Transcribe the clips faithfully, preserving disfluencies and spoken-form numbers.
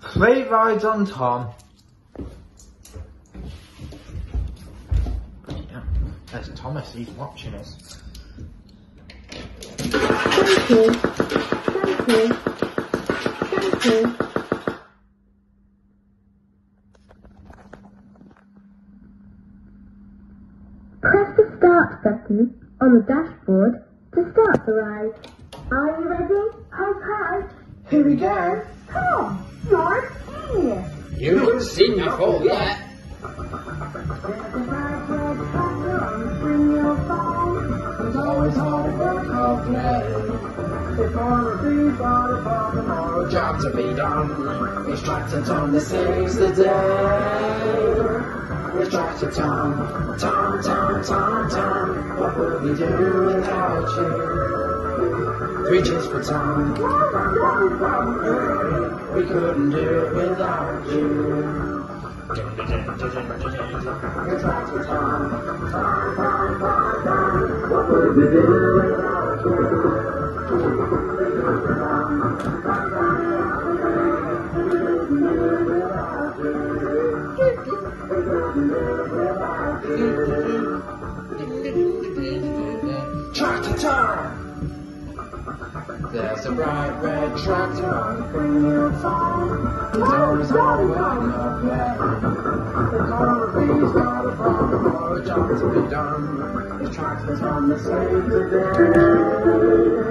Three rides on Tom. Yeah, there's Thomas, he's watching us. Thank you. Thank you. Thank you. Press the start button on the dashboard to start the ride. Are you ready? Hold tight. Here we go. Tom, you're a genius. You haven't seen me fall yet. It's always hard to work or play. If one of these are for tomorrow, job to be done. It's Tractor Tom that saves the day. It's Tractor Tom, Tom, Tom, Tom, Tom. What would we do without you? Three cheers for Tom. We couldn't do it without you. It's Tractor Tom, Tom, Tom, Tom, Tom. What would we do without you? Tractor Tom! There's a bright red tractor on your farm. It's always hard to work or play. It's all of these got a farm or a job to be done. The tractor's on the slave today.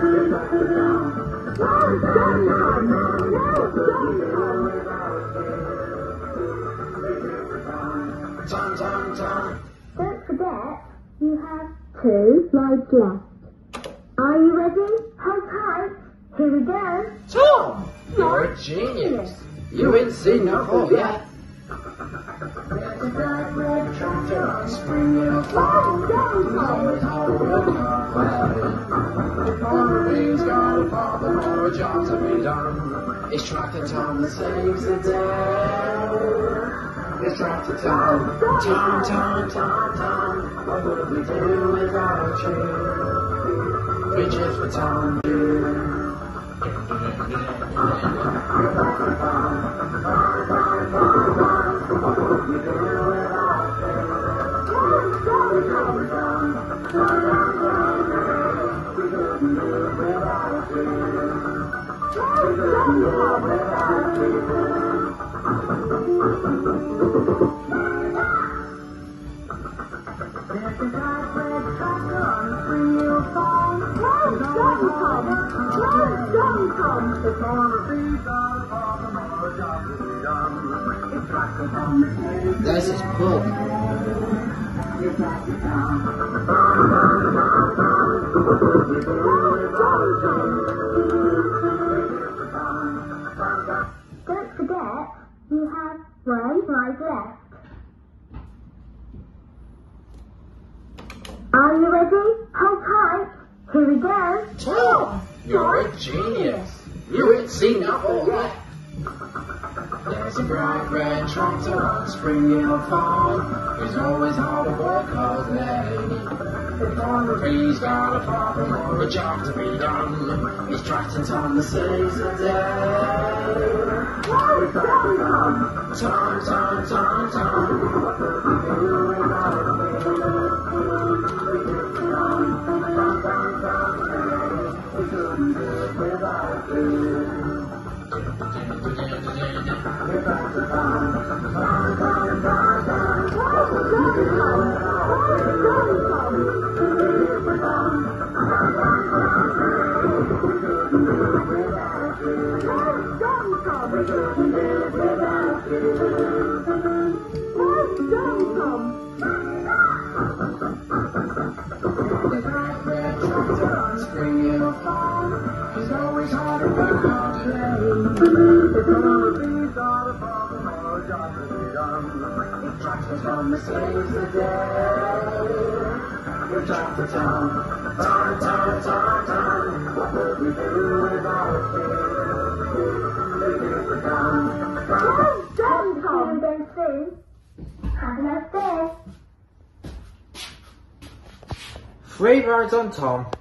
Tom, Tom, Tom. Don't forget, you have two rides left. Are you ready? Hold tight. Here we go. Tom, you're a genius. You ain't seen no fall yet. There's a bright red tractor on spring hill farm. It's always hard to work or play. If one of these got a father or a job to be done, it's Tractor Tom that saves the day. It's Tractor Tom, Tom, Tom, Tom, Tom. What would we do without you? Three cheers for Tom. There's his pub. Don't forget, you have one ride left. Are you ready? Hold tight. Here we go. Tom, you're a genius. You ain't seen no fall yet. There's a bright red tractor on spring hill farm. It's always hard to work all day. If one of these got a problem or a job to be done, it's Tractor Tom that saves the day. It's Tractor Tom, Tom, Tom, Tom, Tom. What would we do without you? We couldn't do it without you. It's always hard to work all day. If one of these are a problem or a job to be done, if Tractor Tom that saves the day. If Tractor Tom, Tom, Tom, Tom, Tom. What would we do without you? If Tom, Tom, Tom, Tom, then soon. Have a nice day. Three rides on Tom.